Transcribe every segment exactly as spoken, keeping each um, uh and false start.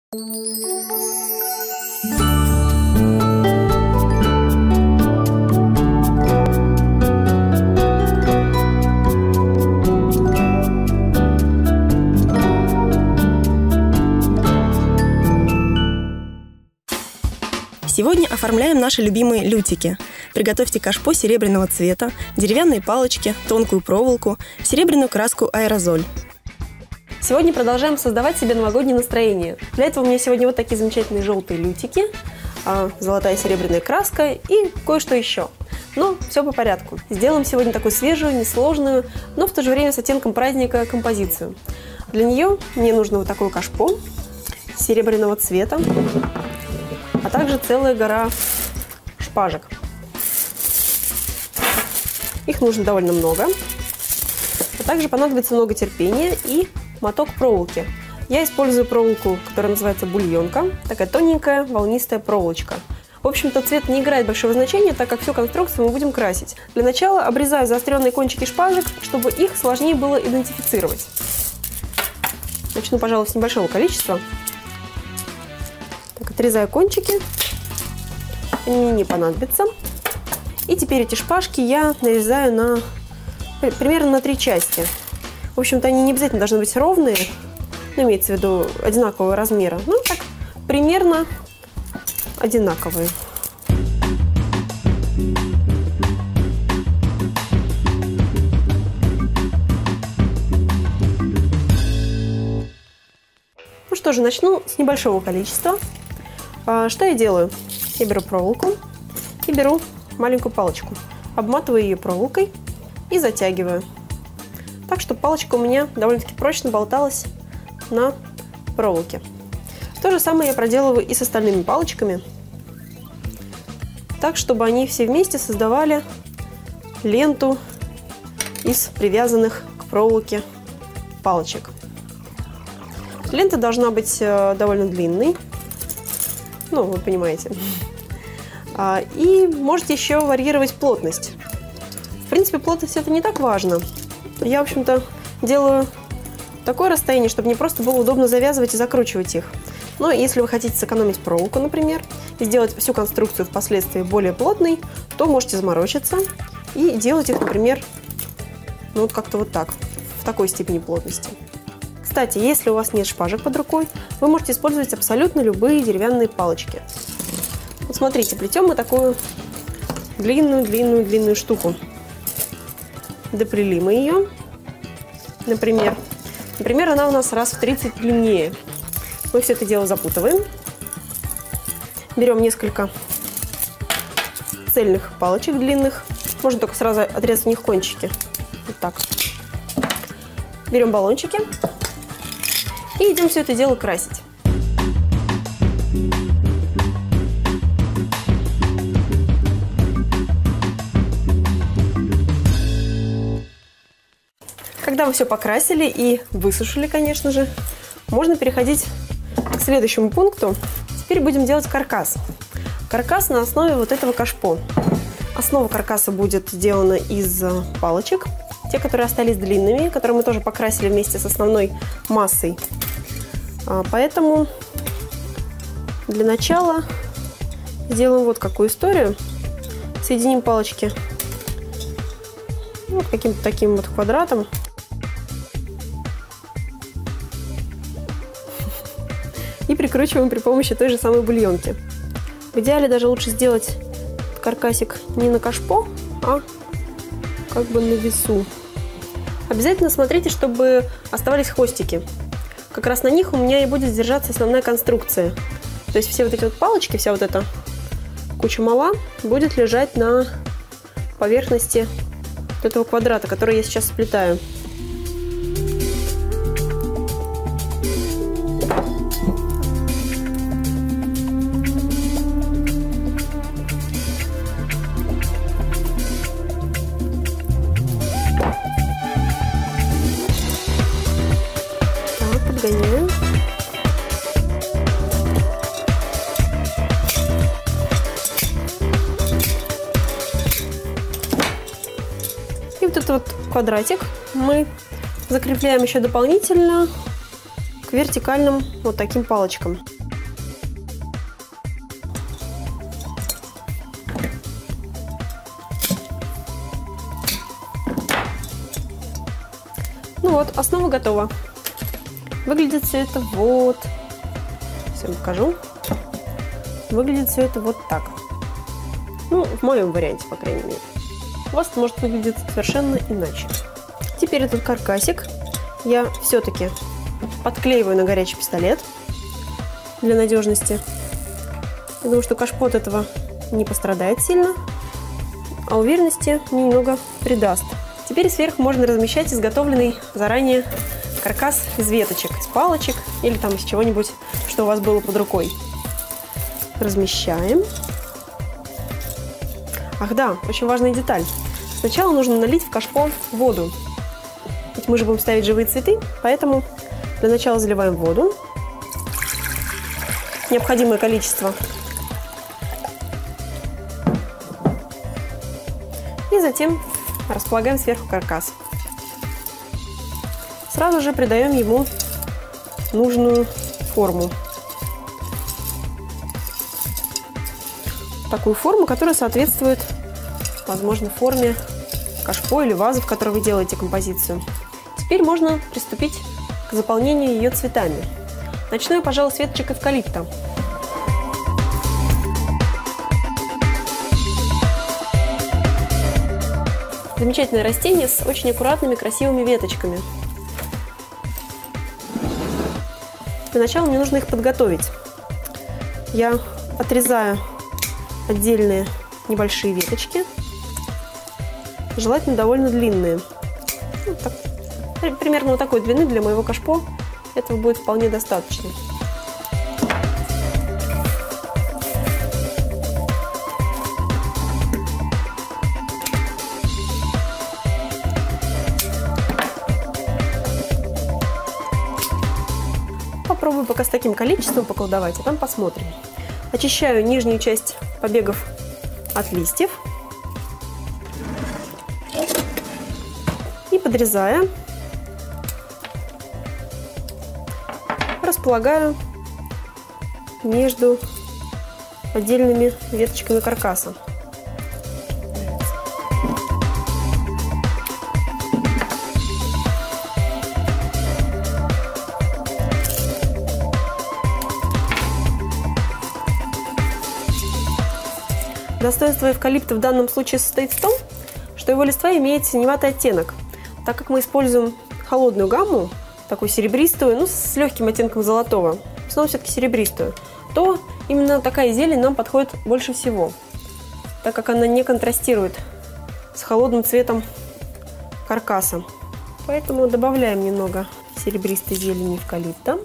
Сегодня оформляем наши любимые лютики. Приготовьте кашпо серебряного цвета, деревянные палочки, тонкую проволоку, серебряную краску аэрозоль. Сегодня продолжаем создавать себе новогоднее настроение. Для этого у меня сегодня вот такие замечательные желтые лютики, золотая серебряная краска и кое-что еще. Но все по порядку. Сделаем сегодня такую свежую, несложную, но в то же время с оттенком праздника композицию. Для нее мне нужно вот такое кашпо серебряного цвета, а также целая гора шпажек. Их нужно довольно много. А также понадобится много терпения и моток проволоки. Я использую проволоку, которая называется бульонка. Такая тоненькая волнистая проволочка. В общем-то, цвет не играет большого значения, так как всю конструкцию мы будем красить. Для начала обрезаю заостренные кончики шпажек, чтобы их сложнее было идентифицировать. Начну, пожалуй, с небольшого количества. Так, отрезаю кончики. Они мне не понадобятся. И теперь эти шпажки я нарезаю на примерно на три части. В общем-то, они не обязательно должны быть ровные, но имеется в виду одинакового размера. Ну, так, примерно одинаковые. Ну что же, начну с небольшого количества. Что я делаю? Я беру проволоку и беру маленькую палочку, обматываю ее проволокой и затягиваю, так, чтобы палочка у меня довольно-таки прочно болталась на проволоке. То же самое я проделываю и с остальными палочками, так, чтобы они все вместе создавали ленту из привязанных к проволоке палочек. Лента должна быть довольно длинной, ну, вы понимаете. И можете еще варьировать плотность. В принципе, плотность это не так важно. Я, в общем-то, делаю такое расстояние, чтобы мне просто было удобно завязывать и закручивать их. Но если вы хотите сэкономить проволоку, например, и сделать всю конструкцию впоследствии более плотной, то можете заморочиться и делать их, например, ну вот как-то вот так, в такой степени плотности. Кстати, если у вас нет шпажек под рукой, вы можете использовать абсолютно любые деревянные палочки. Вот смотрите, плетем мы такую длинную-длинную-длинную штуку. Доплели мы ее. Например, например, она у нас раз в тридцать длиннее. Мы все это дело запутываем. Берем несколько цельных палочек длинных. Можно только сразу отрезать у них кончики. Вот так. Берем баллончики и идем все это дело красить. Когда вы все покрасили и высушили, конечно же, можно переходить к следующему пункту. Теперь будем делать каркас. Каркас на основе вот этого кашпо. Основа каркаса будет сделана из палочек. Те, которые остались длинными, которые мы тоже покрасили вместе с основной массой. Поэтому для начала сделаем вот какую историю. Соединим палочки вот каким-то таким вот квадратом. И прикручиваем при помощи той же самой бульонки. В идеале даже лучше сделать каркасик не на кашпо, а как бы на весу. Обязательно смотрите, чтобы оставались хвостики. Как раз на них у меня и будет держаться основная конструкция. То есть все вот эти вот палочки, вся вот эта куча мала будет лежать на поверхности вот этого квадрата, который я сейчас сплетаю. Подгоняю. И вот этот вот квадратик мы закрепляем еще дополнительно к вертикальным вот таким палочкам. вот, основа готова. Выглядит все это вот... Всем покажу. Выглядит все это вот так. Ну, в моем варианте, по крайней мере. У вас это может выглядеть совершенно иначе. Теперь этот каркасик я все-таки подклеиваю на горячий пистолет для надежности. Я думаю, что кашпо от этого не пострадает сильно, а уверенности мне немного придаст. Теперь сверху можно размещать изготовленный заранее каркас из веточек, из палочек или там из чего-нибудь, что у вас было под рукой. Размещаем. Ах да, очень важная деталь. Сначала нужно налить в кашпо воду. Ведь мы же будем ставить живые цветы, поэтому для начала заливаем воду. Необходимое количество. И затем располагаем сверху каркас. Сразу же придаем ему нужную форму. Такую форму, которая соответствует, возможно, форме кашпо или вазы, в которой вы делаете композицию. Теперь можно приступить к заполнению ее цветами. Начну я, пожалуй, с веточек эвкалипта. Замечательное растение с очень аккуратными, красивыми веточками. Для начала мне нужно их подготовить. Я отрезаю отдельные небольшие веточки, желательно довольно длинные. Ну, так, примерно вот такой длины для моего кашпо этого будет вполне достаточно. Попробую пока с таким количеством поколдовать, а там посмотрим. Очищаю нижнюю часть побегов от листьев и, подрезая, располагаю между отдельными веточками каркаса. Достоинство эвкалипта в данном случае состоит в том, что его листва имеет синеватый оттенок. Так как мы используем холодную гамму, такую серебристую, ну, с легким оттенком золотого, в основном все-таки серебристую, то именно такая зелень нам подходит больше всего, так как она не контрастирует с холодным цветом каркаса. Поэтому добавляем немного серебристой зелени эвкалипта.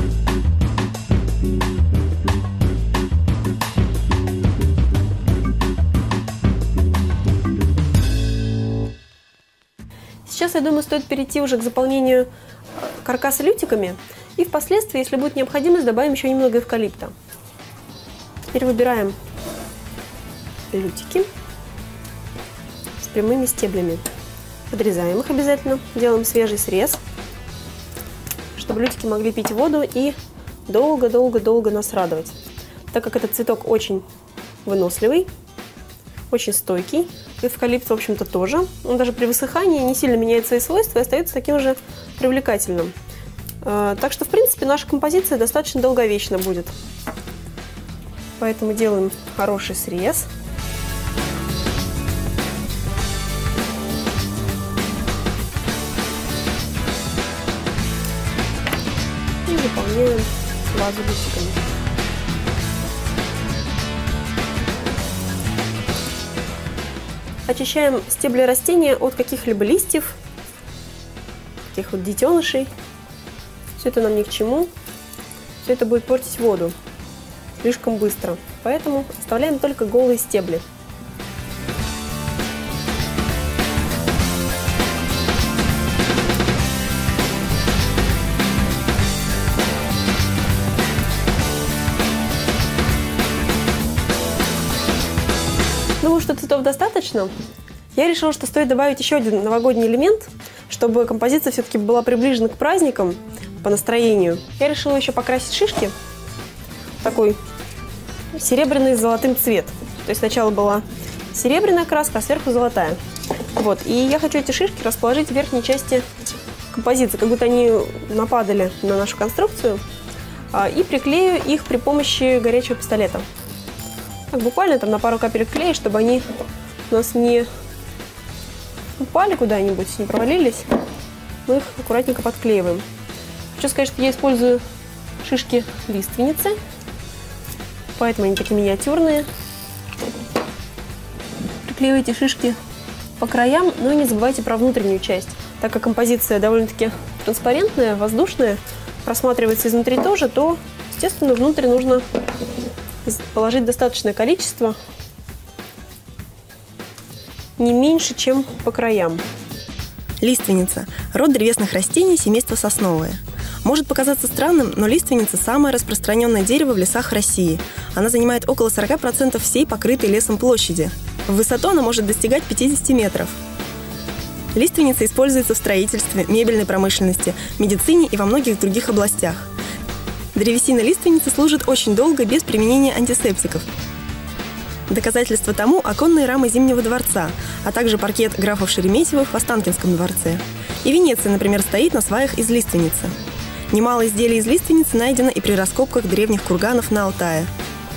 Сейчас, я думаю, стоит перейти уже к заполнению каркаса лютиками. И впоследствии, если будет необходимость, добавим еще немного эвкалипта. Теперь выбираем лютики с прямыми стеблями. Подрезаем их обязательно. Делаем свежий срез, чтобы лютики могли пить воду и долго-долго-долго нас радовать. Так как этот цветок очень выносливый, очень стойкий. Эвкалипт, в общем-то, тоже. Он даже при высыхании не сильно меняет свои свойства и остается таким же привлекательным. Так что, в принципе, наша композиция достаточно долговечна будет. Поэтому делаем хороший срез. И заполняем вазу лютиками. Очищаем стебли растения от каких-либо листьев, таких вот детенышей. Все это нам ни к чему. Все это будет портить воду слишком быстро. Поэтому оставляем только голые стебли. Думаю, что цветов достаточно. Я решила, что стоит добавить еще один новогодний элемент, чтобы композиция все-таки была приближена к праздникам по настроению. Я решила еще покрасить шишки такой серебряный с золотым цвет. То есть сначала была серебряная краска, а сверху золотая. Вот. И я хочу эти шишки расположить в верхней части композиции, как будто они нападали на нашу конструкцию, и приклею их при помощи горячего пистолета. Так, буквально там на пару капелек клея, чтобы они у нас не упали куда-нибудь, не провалились. Мы их аккуратненько подклеиваем. Хочу сказать, что я использую шишки лиственницы, поэтому они такие миниатюрные. Приклеивайте шишки по краям, но не забывайте про внутреннюю часть. Так как композиция довольно-таки транспарентная, воздушная, просматривается изнутри тоже, то, естественно, внутрь нужно положить достаточное количество, не меньше, чем по краям. Лиственница – род древесных растений семейства сосновое. Может показаться странным, но лиственница – самое распространенное дерево в лесах России. Она занимает около сорока процентов всей покрытой лесом площади. В высоту она может достигать пятидесяти метров. Лиственница используется в строительстве, мебельной промышленности, медицине и во многих других областях. Древесина лиственницы служит очень долго без применения антисептиков. Доказательство тому – оконные рамы Зимнего дворца, а также паркет графов Шереметьевых в Останкинском дворце. И Венеция, например, стоит на сваях из лиственницы. Немало изделий из лиственницы найдено и при раскопках древних курганов на Алтае.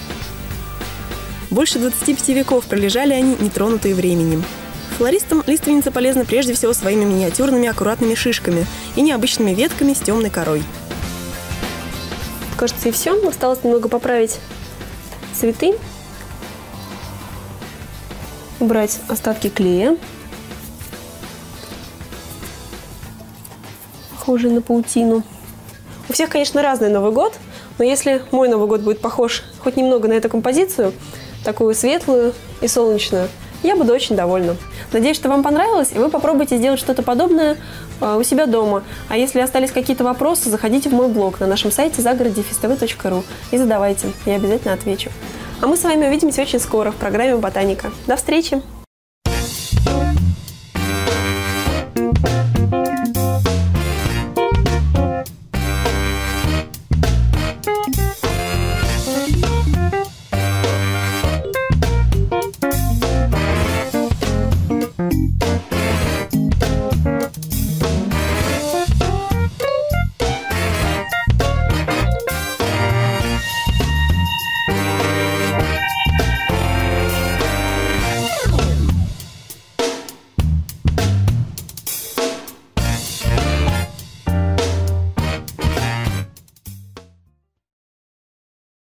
Больше двадцати пяти веков пролежали они, нетронутые временем. Флористам лиственница полезна прежде всего своими миниатюрными аккуратными шишками и необычными ветками с темной корой. Кажется, и все. Осталось немного поправить цветы. Убрать остатки клея, похожие на паутину. У всех, конечно, разный Новый год, но если мой Новый год будет похож хоть немного на эту композицию, такую светлую и солнечную, я буду очень довольна. Надеюсь, что вам понравилось, и вы попробуйте сделать что-то подобное у себя дома. А если остались какие-то вопросы, заходите в мой блог на нашем сайте загород дефис тэ вэ точка ру и задавайте, я обязательно отвечу. А мы с вами увидимся очень скоро в программе «Ботаника». До встречи!